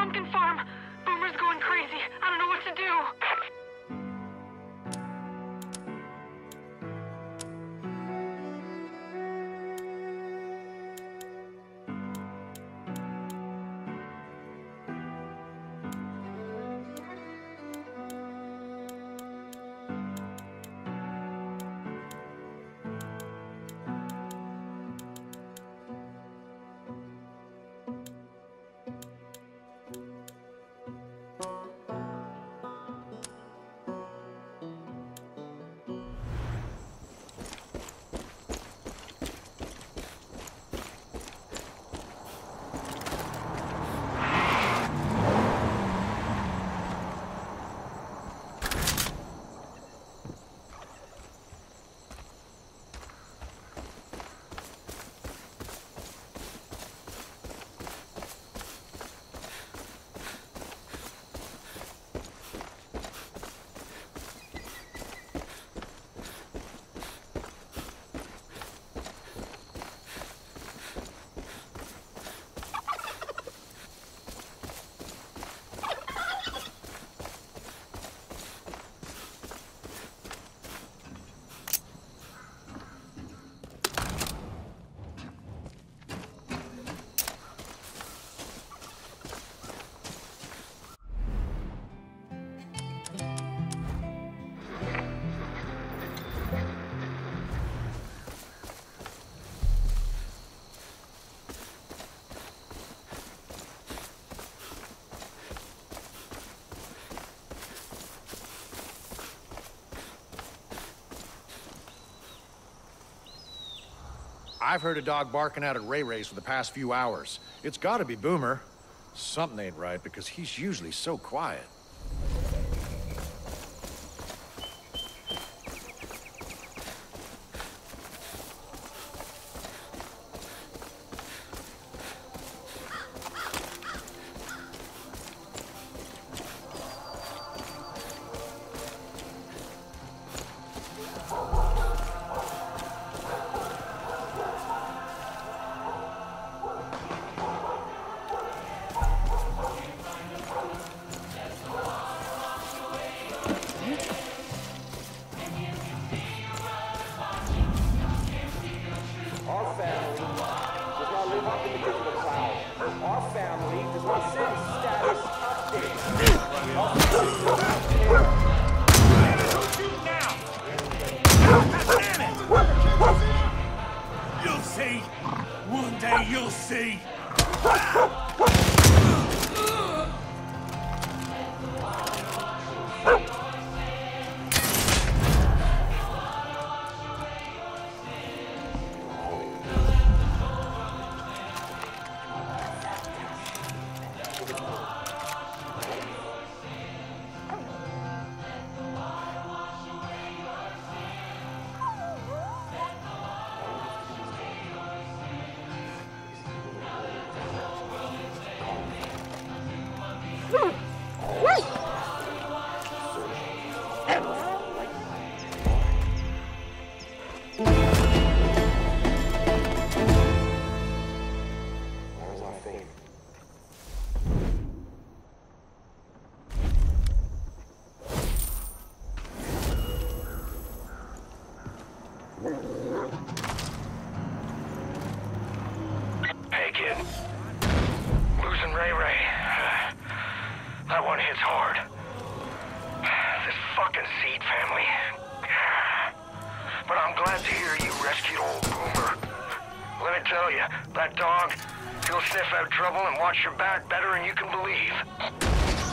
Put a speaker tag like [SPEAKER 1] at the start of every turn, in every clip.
[SPEAKER 1] pumpkin farm. Boomer's going crazy. I don't know what to do.
[SPEAKER 2] I've heard a dog barking out at Ray Ray's for the past few hours. It's gotta be Boomer. Something ain't right because he's usually so quiet.
[SPEAKER 3] You'll see. One day you'll see.
[SPEAKER 4] Hey, kid. Losing Ray Ray. That one hits hard. This fucking Seed family. But I'm glad to hear you rescued old Boomer. Let me tell you, that dog, he'll sniff out trouble and watch your back better than you can believe.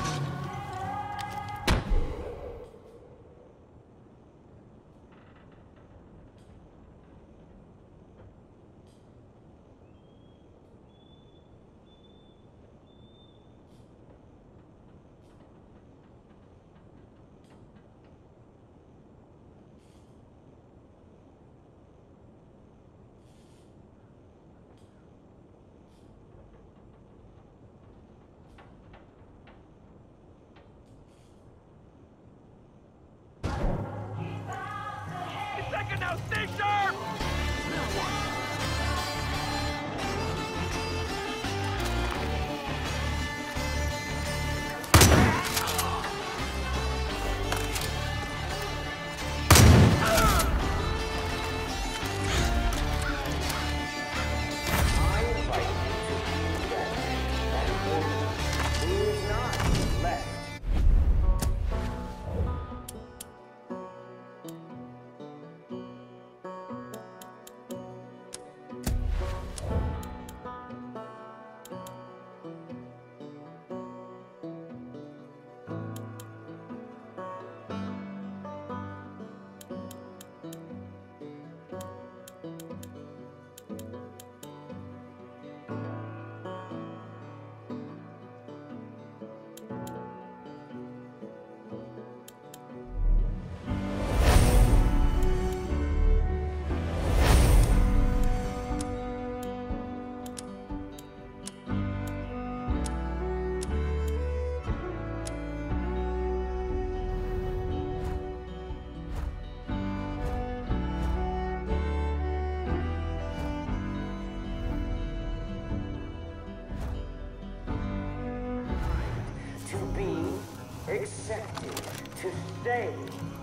[SPEAKER 3] Now stay sharp!
[SPEAKER 5] accepted to stay.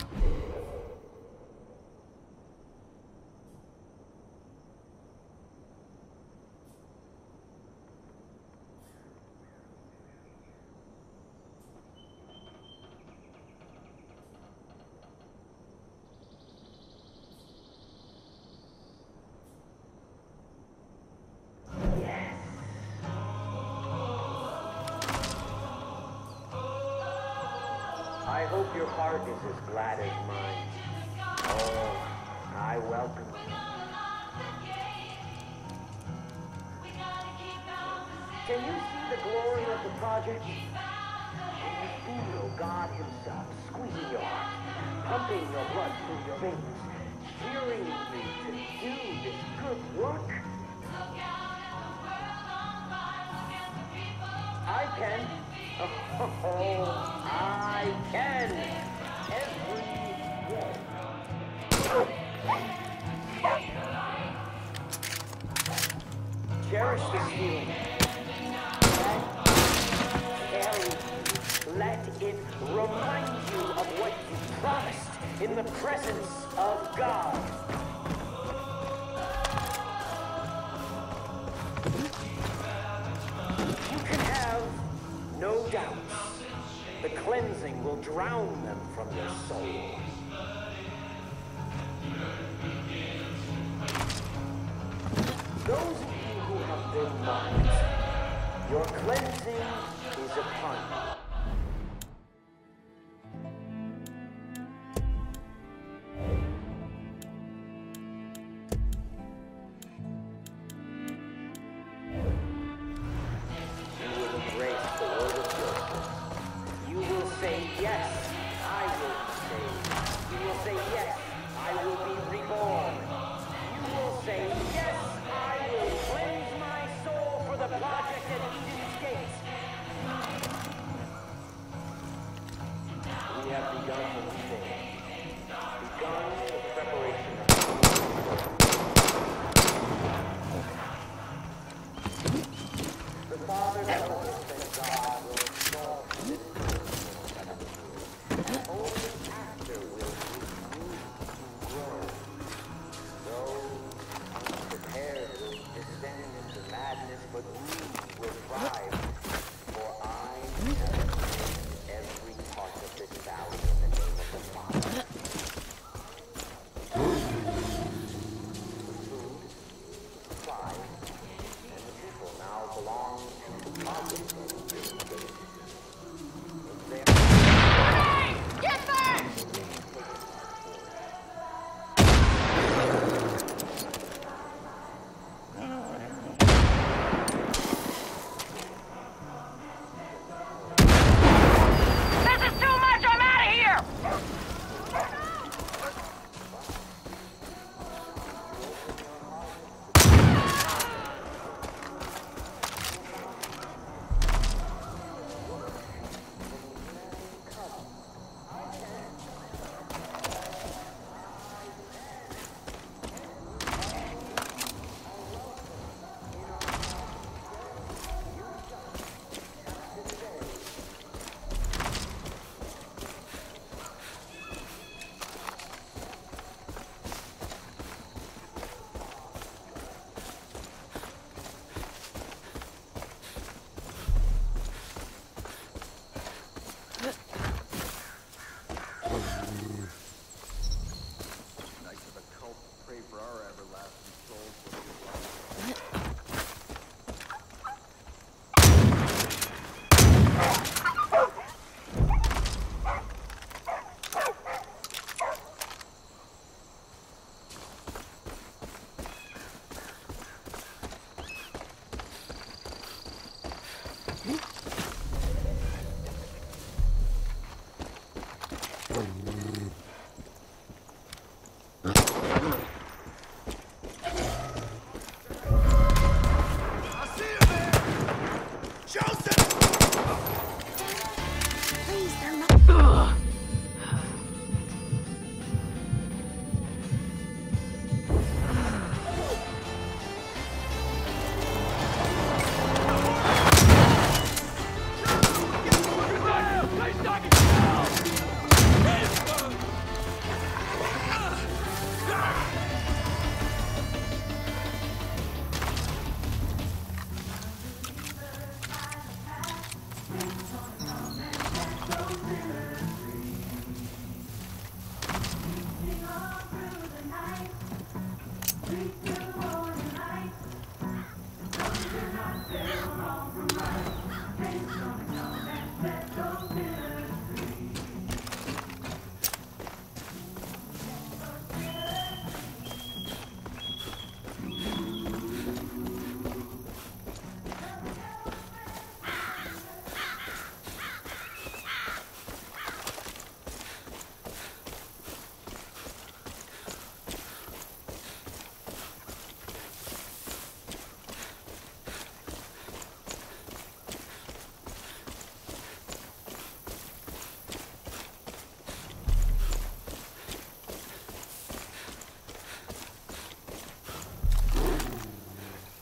[SPEAKER 5] I hope your heart is as glad as mine. Oh, I welcome you. Can you see the glory of the project? Can you feel God himself squeezing your heart, pumping your blood through your veins, cheering you to do this good work? I can. Oh, I can. Every day. Cherish this feeling. Let it remind you of what you promised in the presence of God. You can have no doubts. The cleansing will drown them from your soul. Those of you who have been marked, your cleansing is upon you.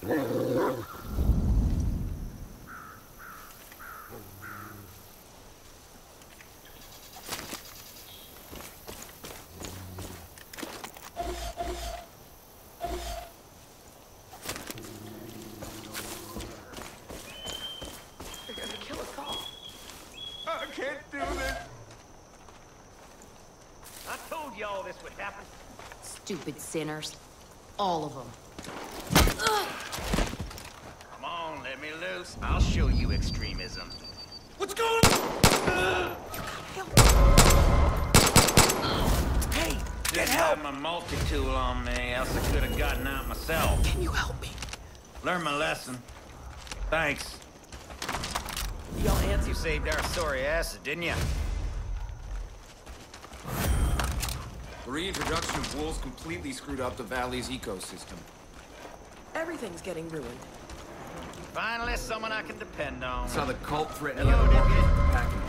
[SPEAKER 1] They're gonna kill us all.
[SPEAKER 3] I can't do this.
[SPEAKER 6] I told y'all this would happen.
[SPEAKER 7] Stupid sinners. All of them.
[SPEAKER 6] Come on, let me loose. I'll show you extremism.
[SPEAKER 3] What's going on?
[SPEAKER 6] Hey, didn't have my multi-tool on me, else I could have gotten out myself.
[SPEAKER 1] Can you help me?
[SPEAKER 6] Learned my lesson. Thanks. Y'all antsy saved our sorry asses, didn't you?
[SPEAKER 8] The reintroduction of wolves completely screwed up the valley's ecosystem.
[SPEAKER 1] Everything's getting ruined.
[SPEAKER 6] Finally, someone I can depend on.
[SPEAKER 8] I saw the cult threatening
[SPEAKER 6] Hello,
[SPEAKER 8] other
[SPEAKER 6] Deputy.
[SPEAKER 8] packing.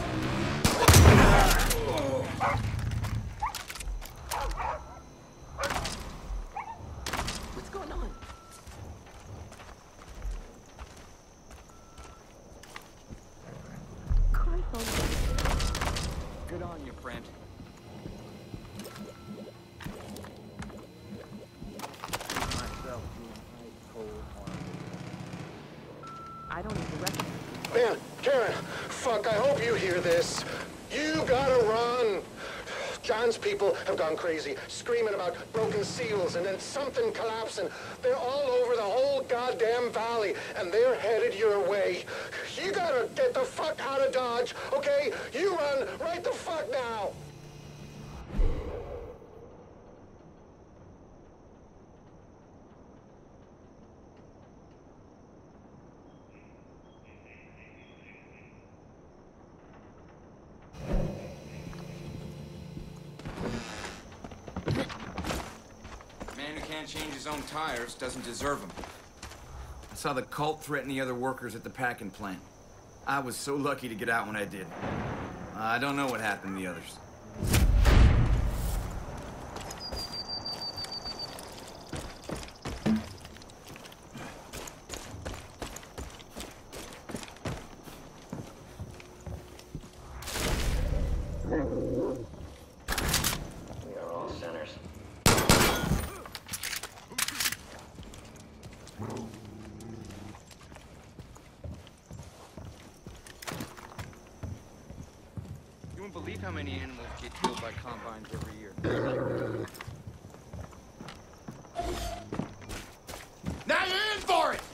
[SPEAKER 1] What's going on?
[SPEAKER 8] Good on you, friend.
[SPEAKER 7] I don't even recognize.
[SPEAKER 9] Man, Karen, fuck, I hope you hear this. You gotta run. John's people have gone crazy, screaming about broken seals and then something collapsing. They're all over the whole goddamn valley, and they're headed your way. You gotta get the fuck out of Dodge, okay? You run right the fuck now.
[SPEAKER 8] Man who can't change his own tires doesn't deserve them. I saw the cult threaten the other workers at the packing plant. I was so lucky to get out when I did. I don't know what happened to the others.
[SPEAKER 5] We are all sinners.
[SPEAKER 8] You won't believe how many animals get killed by combines every year. Now you're in for it!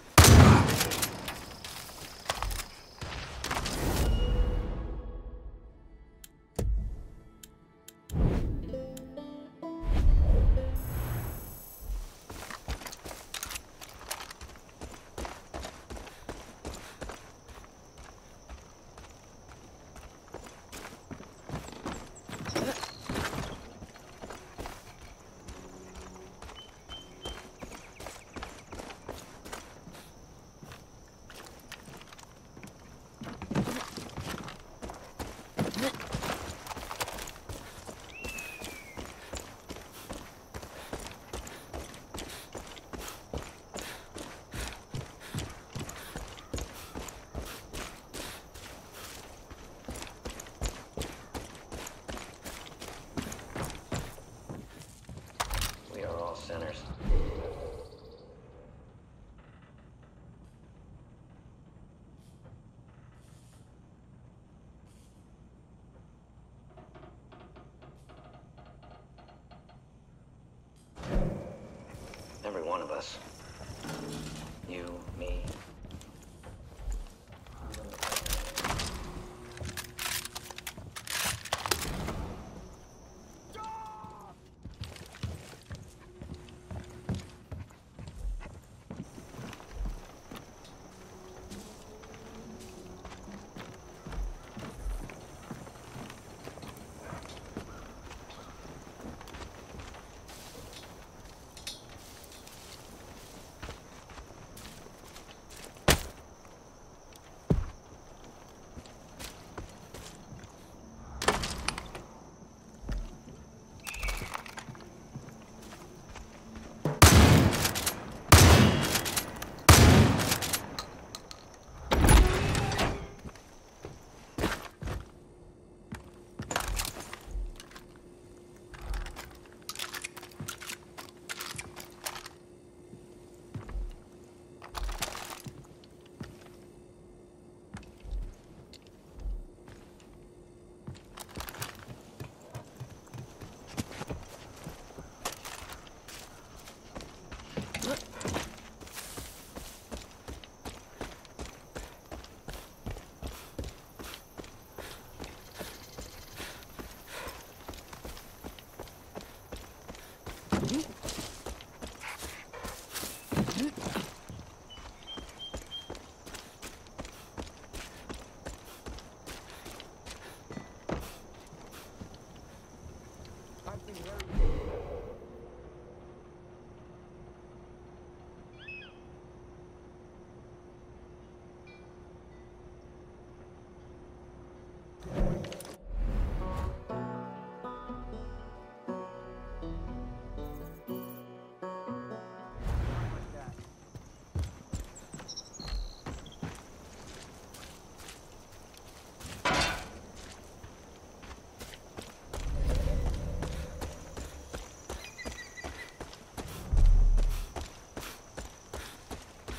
[SPEAKER 5] We are all sinners. Every one of us. You, me.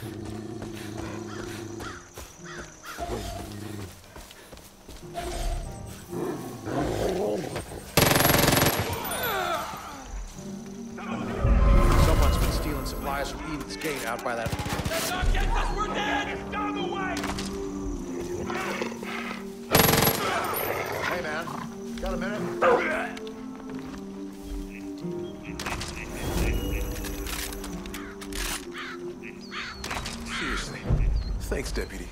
[SPEAKER 2] Someone's been stealing supplies from Eden's Gate out by that...
[SPEAKER 3] That dog gets us, we're dead! It's down the way!
[SPEAKER 2] Hey, man. Got a minute?
[SPEAKER 10] Seriously. Thanks, Deputy.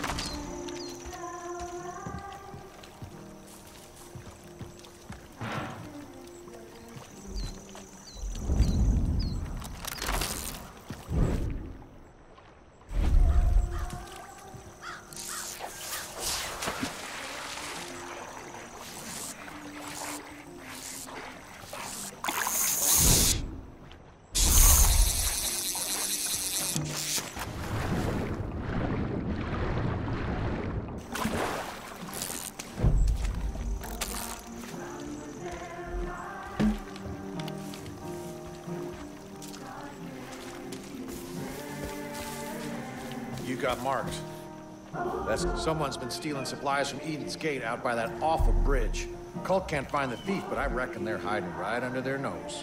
[SPEAKER 2] You got marked. Someone's been stealing supplies from Eden's Gate out by that awful bridge. Cult can't find the thief, but I reckon they're hiding right under their nose.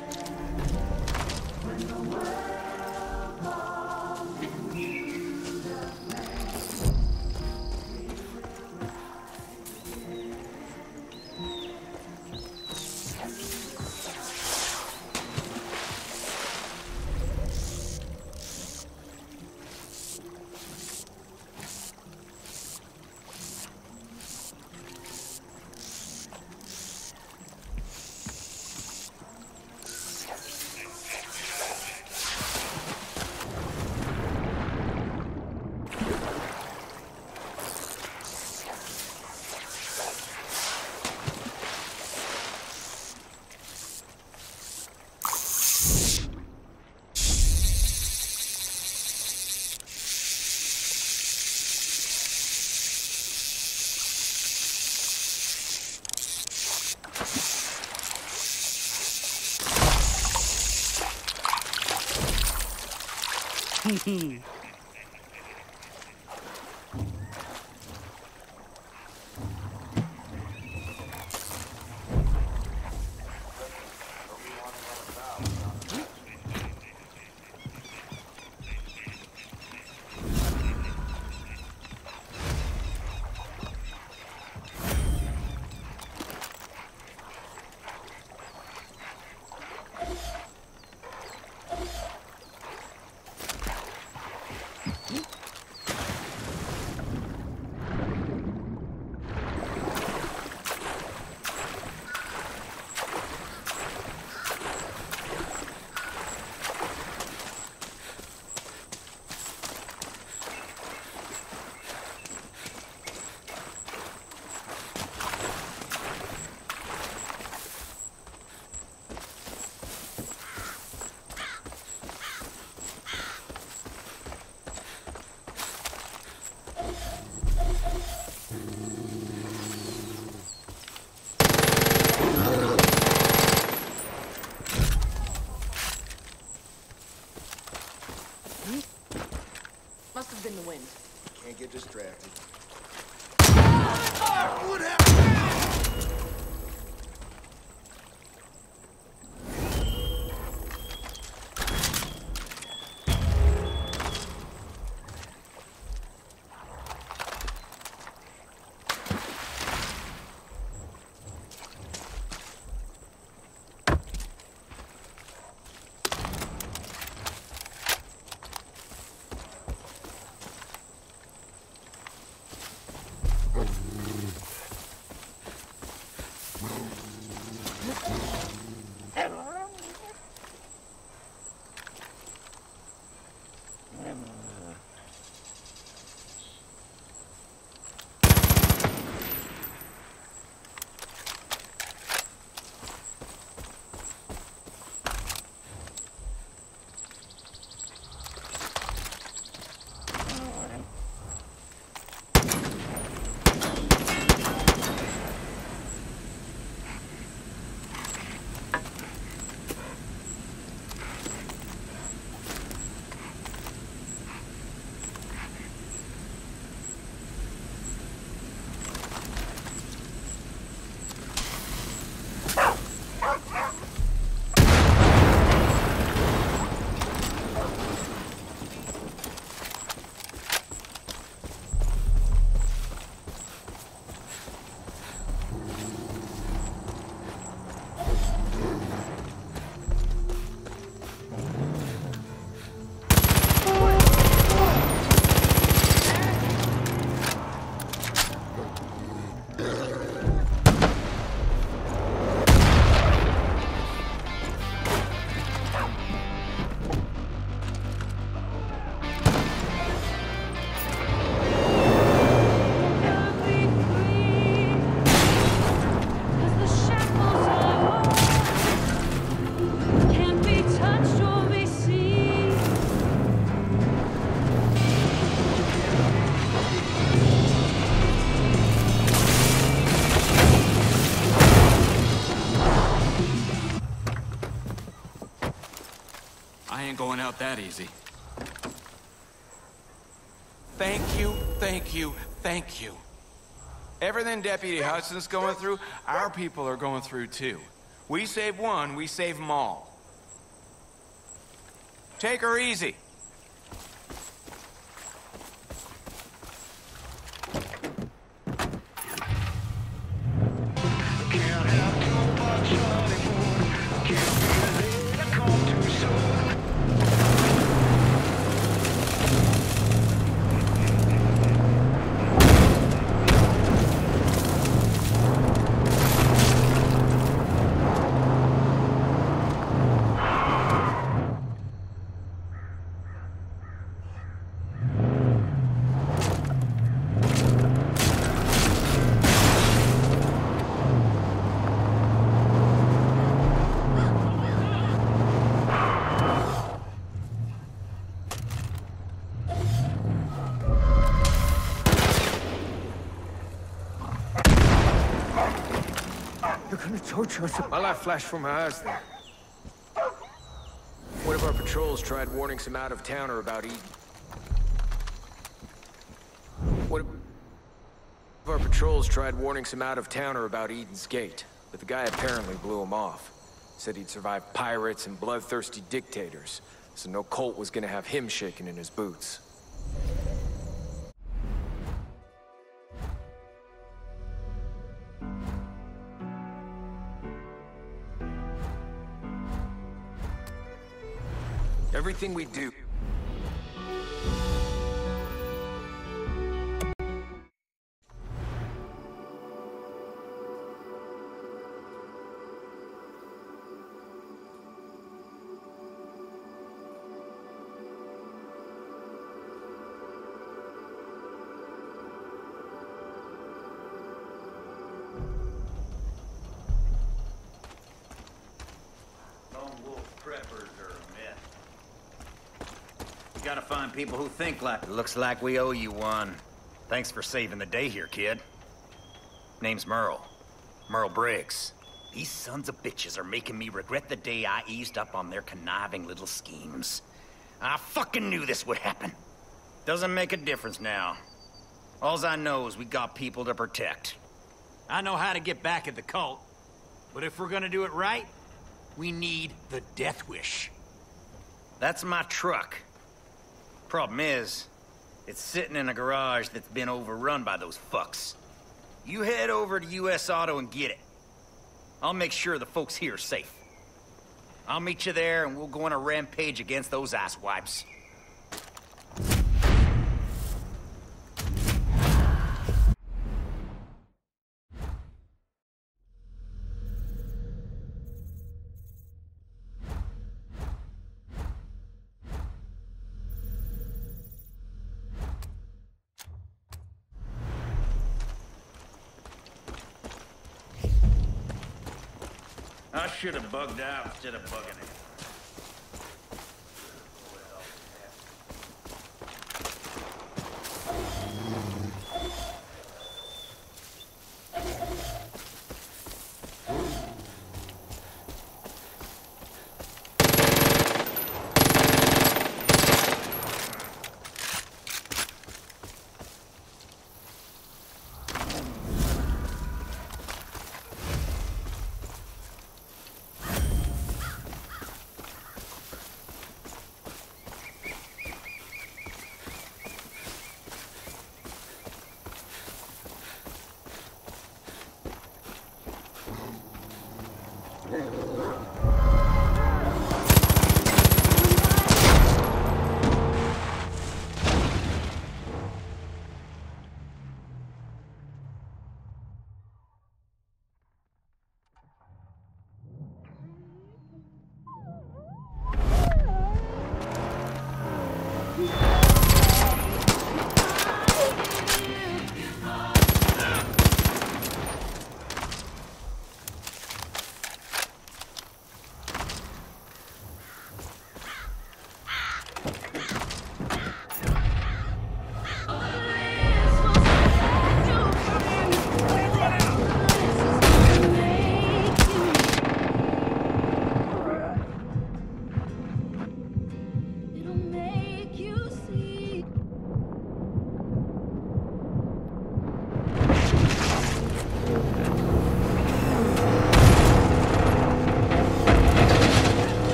[SPEAKER 7] Must have been the wind.
[SPEAKER 10] Can't get distracted.
[SPEAKER 2] What happened?
[SPEAKER 11] Thank you, thank you, thank you. Everything Deputy Hudson's going through, our people are going through too. We save one, we save them all. Take her easy.
[SPEAKER 12] My light flashed from my eyes there. One of our patrols tried warning some out-of-towner about Eden. One of our patrols tried warning some out-of-towner about Eden's Gate, but the guy apparently blew him off. Said he'd survived pirates and bloodthirsty dictators, so no Colt was gonna have him shaking in his boots. Everything we do.
[SPEAKER 6] Gotta find people who think like... It looks like we owe you one. Thanks for saving the day here, kid. Name's Merle. Merle Briggs. These sons of bitches are making me regret the day I eased up on their conniving little schemes. I fucking knew this would happen. Doesn't make a difference now. Alls I know is we got people to protect.
[SPEAKER 3] I know how to get back at the cult, but if we're gonna do it right, we need the Death Wish.
[SPEAKER 6] That's my truck. Problem is, it's sitting in a garage that's been overrun by those fucks. You head over to US Auto and get it. I'll make sure the folks here are safe. I'll meet you there and we'll go on a rampage against those asswipes. I should have bugged out instead of bugging it.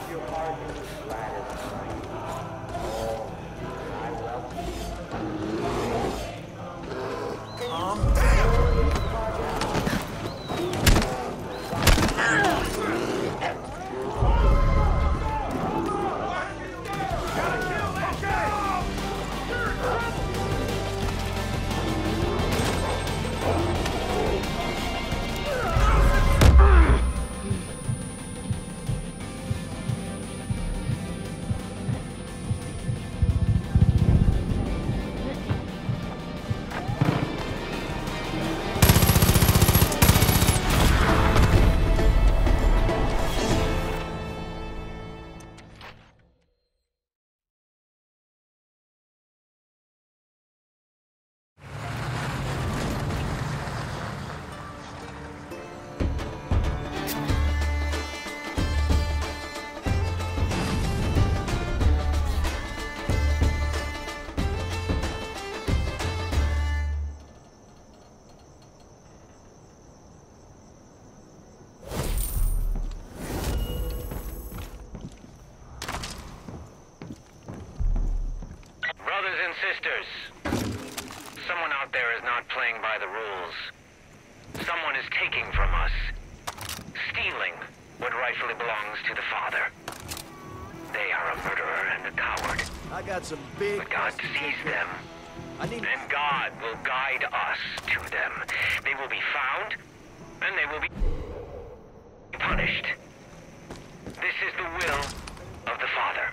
[SPEAKER 5] your heart is as glad as mine. Oh, I welcome
[SPEAKER 4] Brothers and sisters, someone out there is not playing by the rules. Someone is taking from us, stealing what rightfully belongs to the Father. They are a murderer and a coward.
[SPEAKER 2] I got some big...
[SPEAKER 4] But God sees them. And God will guide us to them. They will be found, and they will be punished. This is the will of the Father.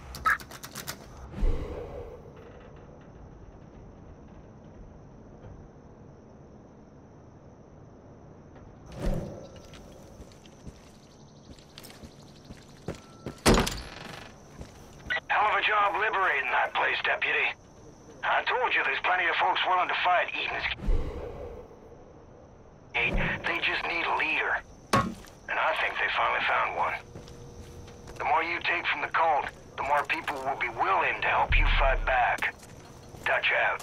[SPEAKER 13] Hell of a job liberating that place, Deputy. I told you there's plenty of folks willing to fight Eden's Gate. They just need a leader. And I think they finally found one. The more you take from the cult, the more people will be willing to help you fight back. Dutch out.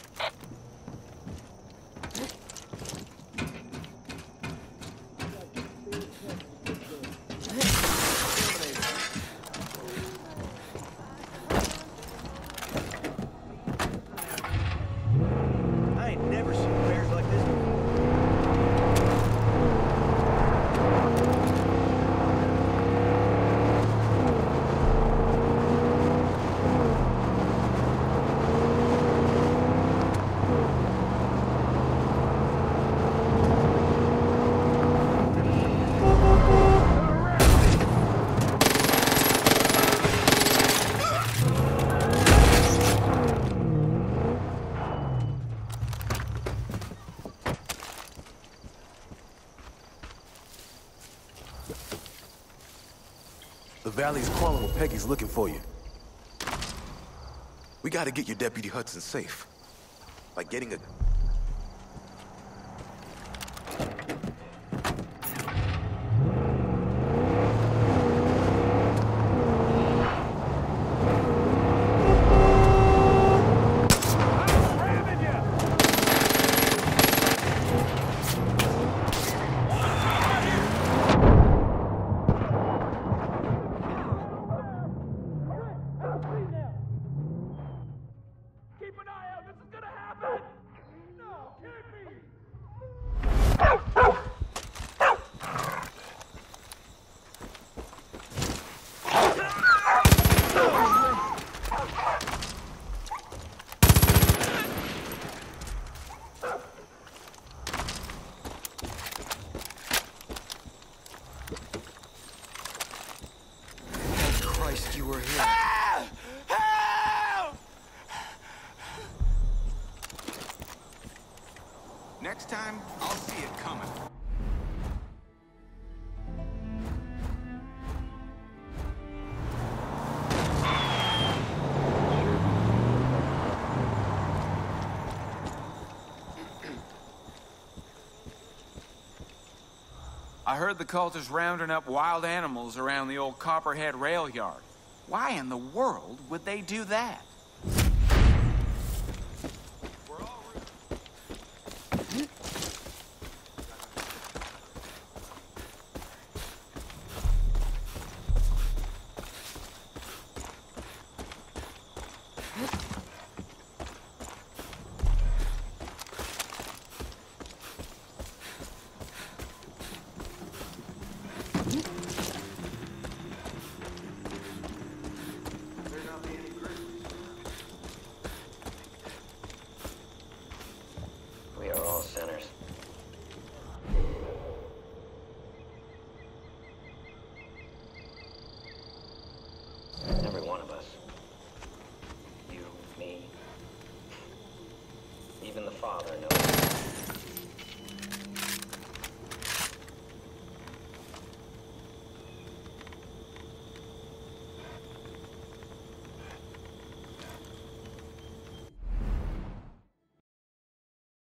[SPEAKER 2] I ain't never seen bears like this before.
[SPEAKER 10] The valley's crawling with Peggy's looking for you. We gotta get your Deputy Hudson safe. By getting a...
[SPEAKER 11] You were here. Next time, I'll see it coming. I heard the cult is rounding up wild animals around the old Copperhead rail yard. Why in the world would they do that?
[SPEAKER 14] Every one of us. You, me. Even the father knows.